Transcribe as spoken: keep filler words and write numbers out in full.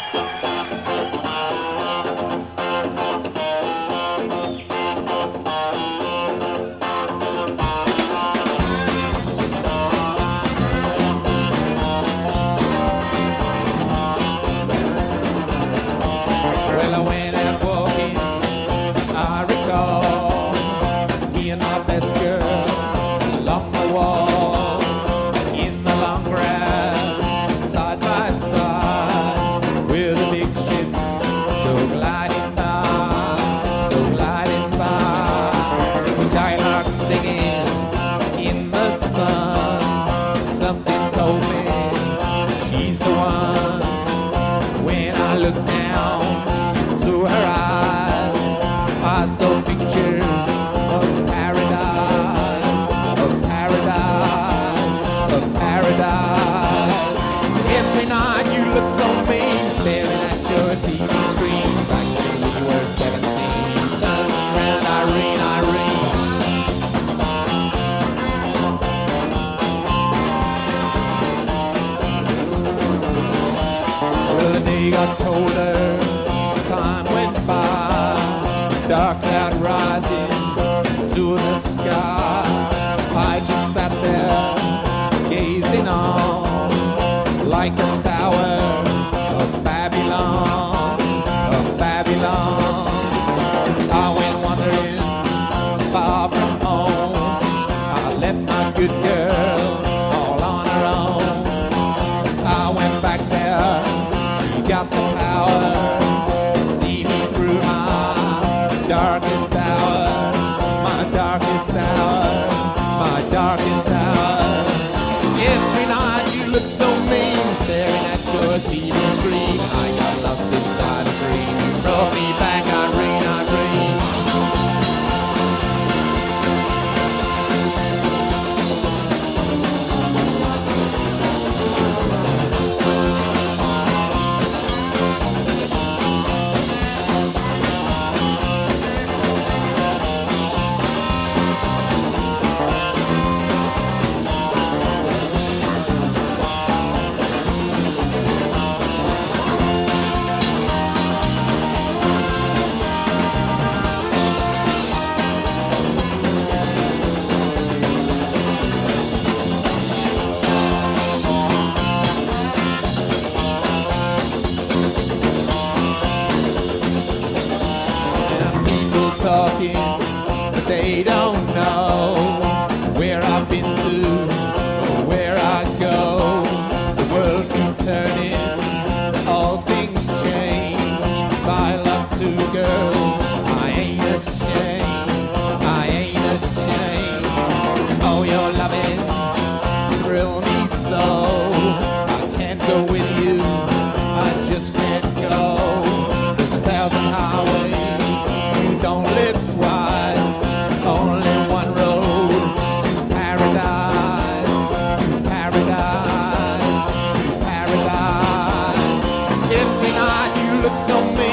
Well, I went out walking, I recall me and my best girl along the wall, in the long grass, side by side, with the big ships go gliding by, go gliding by. Skylarks singing in the sun, something told me she's the one. When I look down to her eyes, I saw pictures of paradise, of paradise, of paradise. Every night you look so mean, staring at your T V screen. Back when we were seventeen, turn around, Irene, Irene. Well, the day got colder, time went by, dark cloud rising to the sky. I just sat there, gazing on, like a tower of Babylon, of Babylon. I went wandering far from home, I left my good girl all on her own. I went back there, she got the power to see me through my darkest hour, my darkest hour, my darkest hour. Every night you look so mean, staring at your T V screen. I got lost inside a dream. You brought me back, Irene, Irene. Talking, but they don't know where I've been to or where I go. The world keeps turning, all things change. If I love two girls, I ain't ashamed, I ain't ashamed. Oh, your loving thrill me so, I can't go with you, I just can't go. There's a thousand highways, don't live twice, only one road to paradise, to paradise, to paradise. Every night you look so mean.